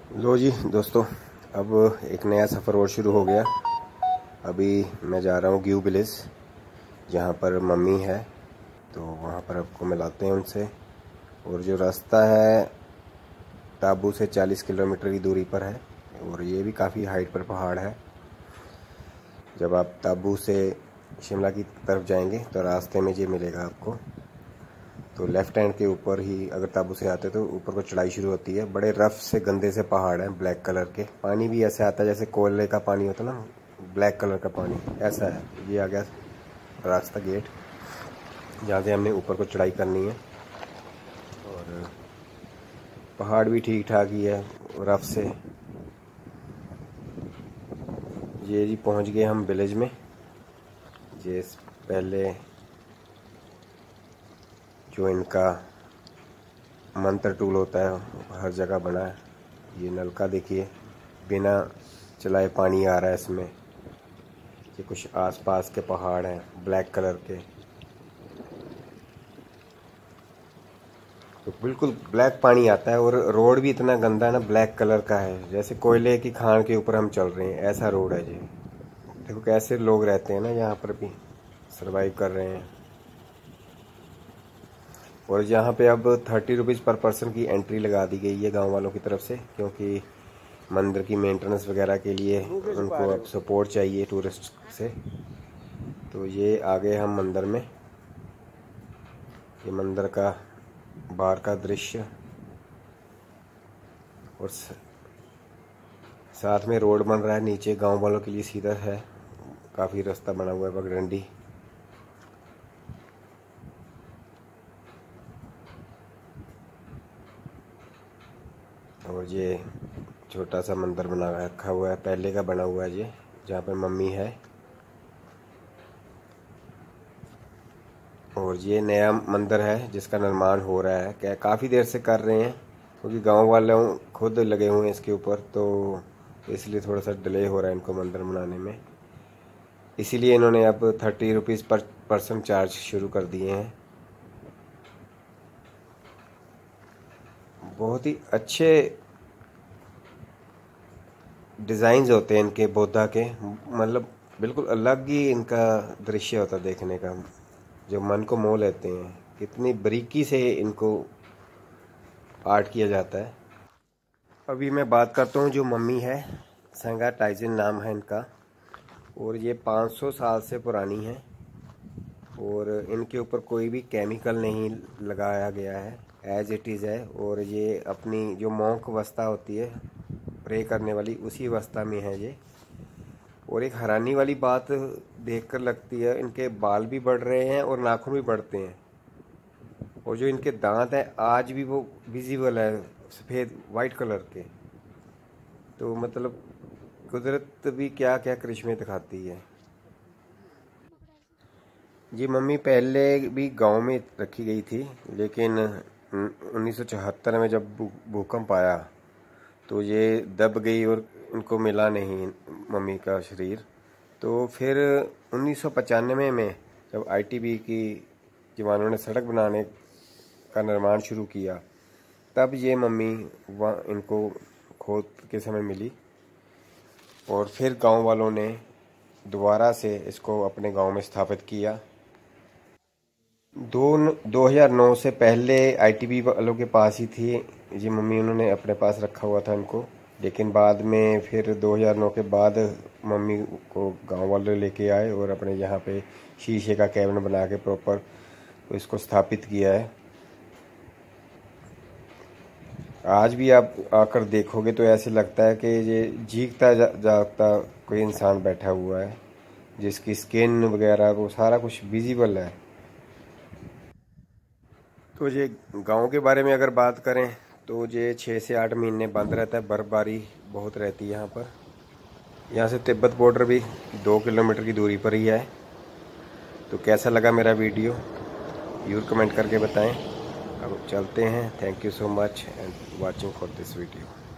लो जी दोस्तों, अब एक नया सफ़र और शुरू हो गया। अभी मैं जा रहा हूँ ग्यू विलेज, जहाँ पर मम्मी है, तो वहाँ पर आपको मिलाते हैं उनसे। और जो रास्ता है ताबू से 40 किलोमीटर की दूरी पर है, और ये भी काफ़ी हाइट पर पहाड़ है। जब आप ताबू से शिमला की तरफ जाएंगे तो रास्ते में ये मिलेगा आपको। तो लेफ़्ट हैंड के ऊपर ही अगर ताबू से आते तो ऊपर को चढ़ाई शुरू होती है। बड़े रफ से गंदे से पहाड़ हैं, ब्लैक कलर के। पानी भी ऐसे आता है जैसे कोयले का पानी होता है ना, ब्लैक कलर का पानी ऐसा है। ये आ गया रास्ता, गेट, जहाँ से हमने ऊपर को चढ़ाई करनी है। और पहाड़ भी ठीक ठाक ही है, रफ से। ये जी पहुँच गए हम विलेज में। ये पहले जो इनका मंत्र टूल होता है हर जगह बना है। ये नलका देखिए, बिना चलाए पानी आ रहा है इसमें। ये कुछ आसपास के पहाड़ हैं ब्लैक कलर के, तो बिल्कुल ब्लैक पानी आता है। और रोड भी इतना गंदा है ना, ब्लैक कलर का है, जैसे कोयले की खान के ऊपर हम चल रहे हैं, ऐसा रोड है जी। देखो कैसे लोग रहते हैं ना, यहाँ पर भी सर्वाइव कर रहे हैं। और यहाँ पे अब 30 रुपीज़ पर पर्सन की एंट्री लगा दी गई है गांव वालों की तरफ से, क्योंकि मंदिर की मेंटेनेंस वगैरह के लिए उनको अब सपोर्ट चाहिए टूरिस्ट से। तो ये आ गए हम मंदिर में। ये मंदिर का बाहर का दृश्य, और साथ में रोड बन रहा है नीचे, गांव वालों के लिए सीधा है। काफ़ी रास्ता बना हुआ है पगडंडी। और ये छोटा सा मंदिर बना रखा हुआ है, पहले का बना हुआ है ये, जहाँ पे मम्मी है। और ये नया मंदिर है जिसका निर्माण हो रहा है, क्या काफ़ी देर से कर रहे हैं, क्योंकि गांव वाले खुद लगे हुए हैं इसके ऊपर, तो इसलिए थोड़ा सा डिले हो रहा है इनको मंदिर बनाने में। इसीलिए इन्होंने अब 30 रुपीज़ पर पर्सन चार्ज शुरू कर दिए हैं। बहुत ही अच्छे डिज़ाइंस होते हैं इनके, बुद्धा के, मतलब बिल्कुल अलग ही इनका दृश्य होता है देखने का, जो मन को मोह लेते हैं। कितनी बारीकी से इनको आर्ट किया जाता है। अभी मैं बात करता हूँ जो मम्मी है, संगा टाइजन नाम है इनका, और ये 500 साल से पुरानी है। और इनके ऊपर कोई भी केमिकल नहीं लगाया गया है, एज इट इज़ है। और ये अपनी जो मॉन्क अवस्था होती है प्रे करने वाली, उसी अवस्था में है ये। और एक हैरानी वाली बात देखकर लगती है, इनके बाल भी बढ़ रहे हैं और नाखून भी बढ़ते हैं। और जो इनके दांत हैं आज भी वो विजिबल है, सफ़ेद वाइट कलर के। तो मतलब कुदरत भी क्या क्या करिश्मे दिखाती है। ये मम्मी पहले भी गांव में रखी गई थी, लेकिन 1974 में जब भूकंप आया तो ये दब गई और उनको मिला नहीं मम्मी का शरीर। तो फिर 1995 में जब आईटीबी की जवानों ने सड़क बनाने का निर्माण शुरू किया, तब ये मम्मी वहाँ इनको खोद के समय मिली। और फिर गांव वालों ने दोबारा से इसको अपने गांव में स्थापित किया। 2009 से पहले आईटीबी वालों के पास ही थी ये मम्मी, उन्होंने अपने पास रखा हुआ था इनको। लेकिन बाद में फिर 2009 के बाद मम्मी को गांव वाले लेके आए और अपने यहाँ पे शीशे का कैबिन बना के प्रॉपर तो इसको स्थापित किया है। आज भी आप आकर देखोगे तो ऐसे लगता है कि ये जीता जागता कोई इंसान बैठा हुआ है, जिसकी स्किन वगैरह वो सारा कुछ विजिबल है। तो ये गांव के बारे में अगर बात करें तो ये 6 से 8 महीने बंद रहता है, बर्फबारी बहुत रहती है यहाँ पर। यहाँ से तिब्बत बॉर्डर भी 2 किलोमीटर की दूरी पर ही है। तो कैसा लगा मेरा वीडियो ज़रूर कमेंट करके बताएं। अब चलते हैं। Thank you so much and watching for this video.